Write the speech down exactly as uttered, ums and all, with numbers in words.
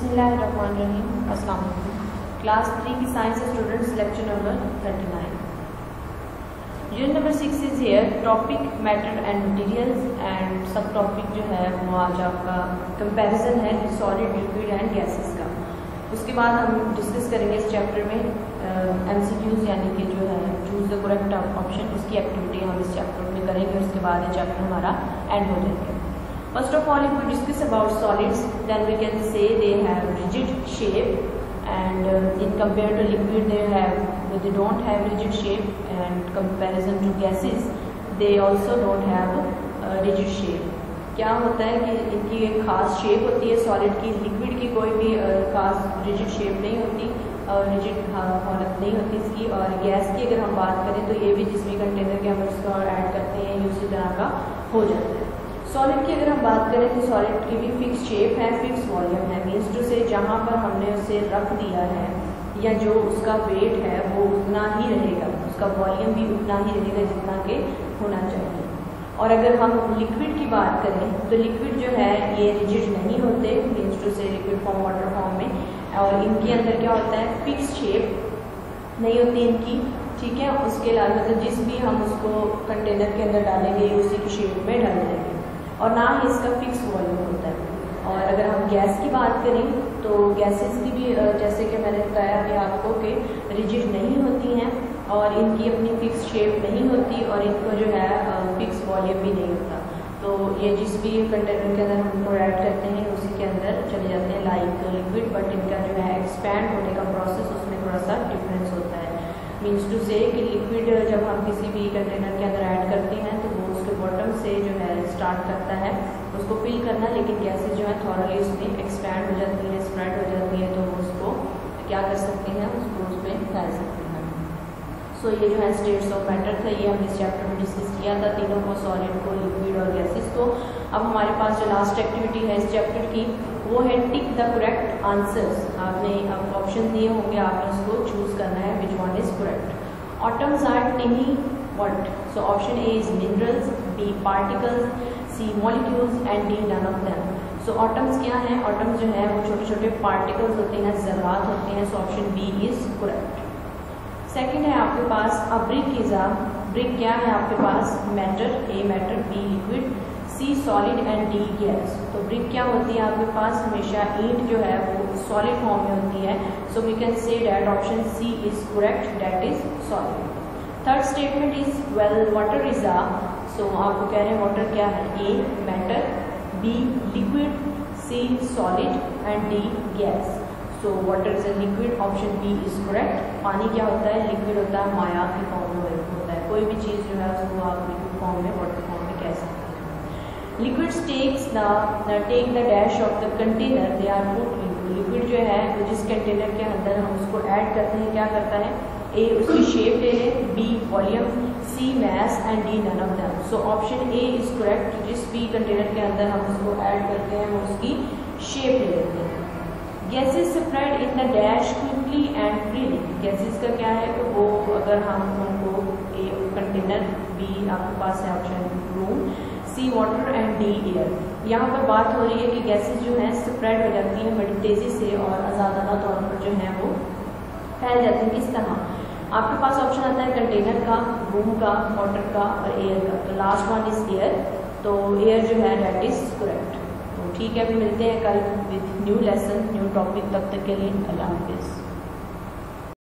बिस्मिल्लाहिर्रहमानिर्रहीम। अस्सलाम वालेकुम। क्लास थ्री की science students, lecture number thirty nine. Unit number six is here, topic matter and materials, and subtopic जो है वो आज आपका कंपैरिजन है सॉलिड, लिक्विड एंड गैसेस का। उसके बाद हम डिस्कस करेंगे इस चैप्टर में एमसीक्यूज यानी कि जो है चूज द करेक्ट ऑप्शन, उसकी एक्टिविटी हम इस चैप्टर में करेंगे। उसके बाद ये चैप्टर हमारा एंड हो जाएगा। First of all, if we discuss about solids, then we can say they have rigid shape, and uh, in compared to liquid, they have they don't have rigid shape, and comparison to gases, they also don't have uh, rigid shape. क्या होता है कि इनकी एक खास shape होती है solid की, लिक्विड की कोई भी uh, खास रिजिड शेप नहीं होती और रिजिड हालत नहीं होती इसकी। और गैस की अगर हम बात करें तो ये भी जिस भी कंटेनर के हम इसको ऐड करते हैं उसी तरह का हो जाता है। सॉलिड की अगर हम बात करें तो सॉलिड की भी फिक्स शेप है, फिक्स वॉल्यूम है, मीन्स टू से जहाँ पर हमने उसे रख दिया है या जो उसका वेट है वो उतना ही रहेगा, उसका वॉल्यूम भी उतना ही रहेगा जितना के होना चाहिए। और अगर हम लिक्विड की बात करें तो लिक्विड जो है ये रिजिड नहीं होते, means to say liquid form, water form में, और इनके अंदर क्या होता है फिक्स शेप नहीं होती इनकी, ठीक है। उसके अलावा मतलब जिस भी हम उसको कंटेनर के अंदर डालेंगे उसी की शेप में डाल देंगे, और ना ही इसका फिक्स वॉल्यूम होता है। और अगर हम गैस की बात करें तो गैसेस की भी जैसे कि मैंने बताया अभी आपको कि रिजिड नहीं होती हैं और इनकी अपनी फिक्स शेप नहीं होती और इनको जो है फिक्स वॉल्यूम भी नहीं होता। तो ये जिस भी कंटेनर के अंदर हम इनको ऐड करते हैं उसी के अंदर चले जाते हैं लाइक लिक्विड, बट इनका जो है एक्सपैंड होने का प्रोसेस उसमें थोड़ा सा डिफरेंस होता है। मीन्स टू से कि लिक्विड जब हम किसी भी कंटेनर के अंदर ऐड करते हैं तो वो उसके बॉटम से जो है स्टार्ट करता है उसको फिल करना, लेकिन गैसेस जो है थॉरली उसमें एक्सपैंड हो जाती है, स्प्रेड हो जाती है, तो उसको क्या कर सकते हैं, उसको उसमें फैल सकते हैं। सो so, ये जो है स्टेट्स ऑफ मैटर था, ये हमने इस चैप्टर में डिस्कस किया था, तीनों को, सॉलिड को, लिक्विड और गैसेस को। अब हमारे पास जो लास्ट एक्टिविटी है इस चैप्टर की वो है टिक द करेक्ट आंसर्स। आपने अब ऑप्शन दिए होंगे, आपने उसको चूज करना है which one is correct. Atoms are tiny what? So option A is minerals, B particles, C molecules and D none of them. So atoms क्या है? ऑटम्स जो है वो छोटे छोटे पार्टिकल्स होते हैं, ज़रात होते हैं। So option B is correct. Second है आपके पास a brick is a brick क्या है आपके पास? Matter, A matter, B liquid, C solid and D gas. तो ब्रिक क्या होती है आपके पास? हमेशा ईंट जो है वो सॉलिड फॉर्म में होती है। So we can say that option C is correct, that is solid. Third statement is well water is a, so आपको कह रहे हैं वाटर क्या है? A matter, B liquid, C solid and D gas. So water is a liquid, option B is correct. पानी क्या होता है? लिक्विड होता है, माया की फॉर्म में होता है। कोई भी चीज़ जो है उसको आप लिक्विड फॉर्म में, वाटर फॉर्म में कह सकते हैं। Liquids takes the take the dash of the container they are put into. Liquid जो है वो जिस कंटेनर के अंदर हम उसको ऐड करते हैं क्या करता है? ए उसकी शेप ले ले, B volume, C mass and D none of them. So option A is correct. जिस भी कंटेनर के अंदर हम उसको ऐड करते हैं वो उसकी शेप ले लेते हैं। Gases spread in the dash quickly and freely. Gases का क्या है? तो वो अगर हम उनको ए कंटेनर, बी आपके पास है option room, C water and D air. यहाँ पर बात हो रही है कि गैसेस जो है स्प्रेड हो जाती हैं बड़ी तेज़ी से और आज़ादाना तौर पर जो है वो फैल जाती हैं। किस तरह? आपके पास ऑप्शन आता है कंटेनर का, रूम का, वाटर का और एयर का। तो लास्ट वन इज एयर, तो एयर जो है डैट इज करेक्ट। तो ठीक है, अभी मिलते हैं कल with new lesson, new topic. तब तक के लिए अल्लाह हाफिज़।